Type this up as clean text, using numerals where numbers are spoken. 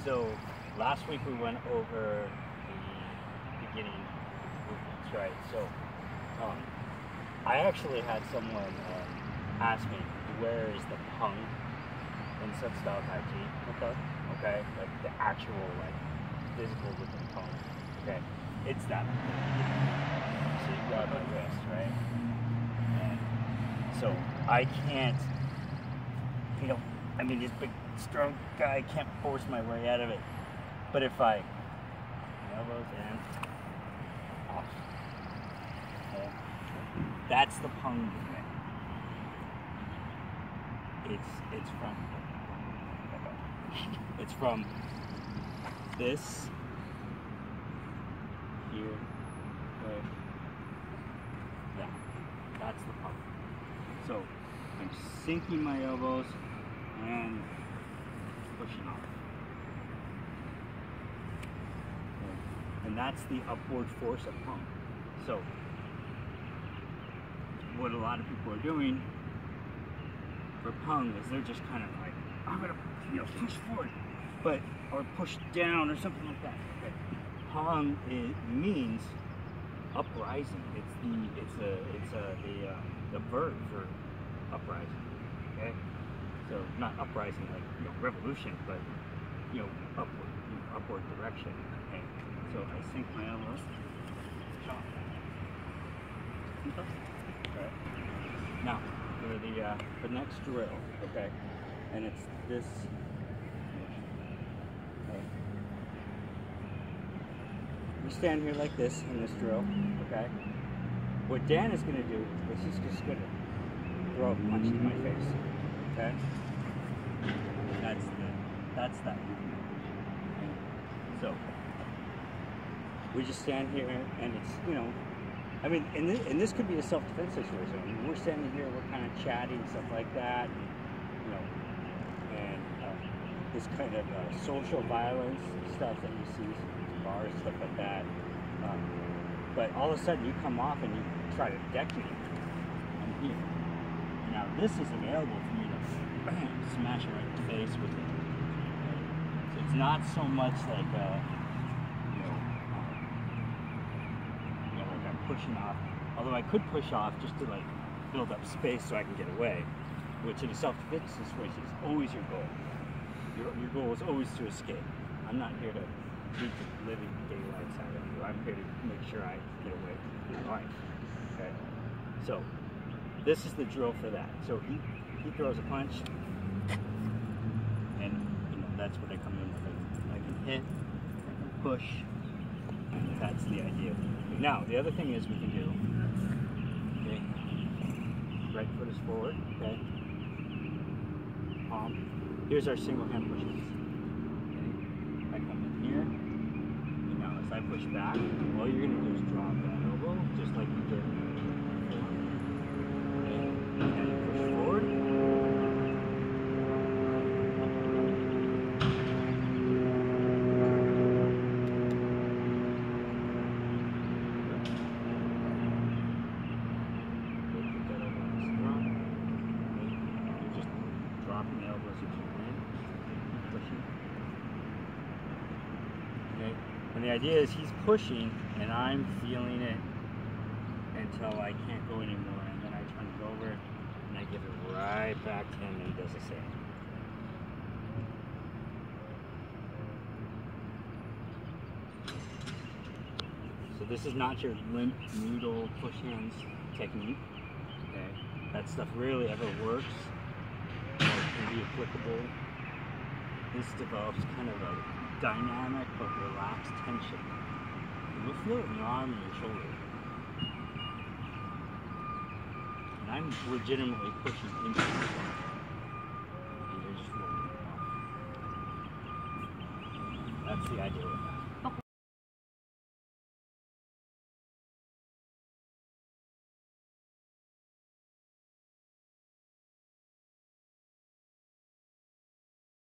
So last week we went over the beginning movements, right? So I actually had someone ask me, where is the pung in Sun Style Tai Chi? Okay, like the actual, like, physical looking pung. Okay, it's that. So you grab my wrist, right? And so I can't, I mean, this big, strong guy can't force my way out of it. But if I elbows in, off, okay, that's the pung movement. It's from this here, right? Yeah, that's the pung. So I'm sinking my elbows and pushing off. Okay. And that's the upward force of pung. So what a lot of people are doing for pung is they're just kind of like, I'm gonna push forward, or push down or something like that. Okay. Pung, it means uprising. It's the verb for uprising. Okay. So not uprising like revolution, but upward direction. Okay. So I sink my elbows. Chop. Okay. Now for the next drill, okay, and it's this. Okay. We stand here like this in this drill, okay. What Dan is going to do is he's just going to throw a punch to my face, okay. That's that. So we just stand here, and it's I mean, and this could be a self-defense situation. I mean, we're standing here, we're kind of chatting, stuff like that, and this kind of social violence stuff that you see in bars, stuff like that. But all of a sudden, you come off and you try to deck me. I'm here. Now, this is available for me to smash it right in the face with it. So it's not so much like pushing off, although I could push off just to like build up space so I can get away, which in a self-defense situation is always your goal. Your goal is always to escape. I'm not here to beat the living daylights out of you. I'm here to make sure I get away from your life. Okay? So this is the drill for that. So he throws a punch, and that's what I come in with. I can hit, I can push. That's the idea. Now, the other thing is we can do, okay, right foot is forward, okay, palm. Here's our single hand pushes. Okay, I come in here, and now as I push back, all you're going to do is drop that elbow, just like you did before. Okay, and you push forward. And the idea is he's pushing and I'm feeling it until I can't go anymore, and then I turn it over and I give it right back to him and he does the same. So this is not your limp noodle push hands technique. Okay, that stuff rarely ever works or can be applicable. This develops kind of a dynamic but relaxed tension. You'll feel it in your arm and your shoulder. And I'm legitimately pushing into it. And you're just rolling it off. That's the idea with that.